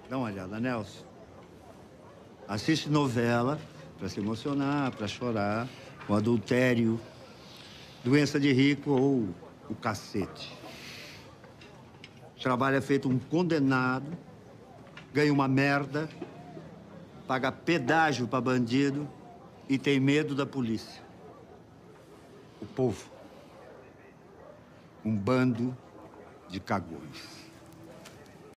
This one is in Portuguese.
Dá uma olhada, Nelson. Assiste novela pra se emocionar, pra chorar, o adultério, doença de rico ou o cacete. O trabalho é feito um condenado, ganha uma merda, paga pedágio pra bandido e tem medo da polícia. O povo. Um bando de cagões.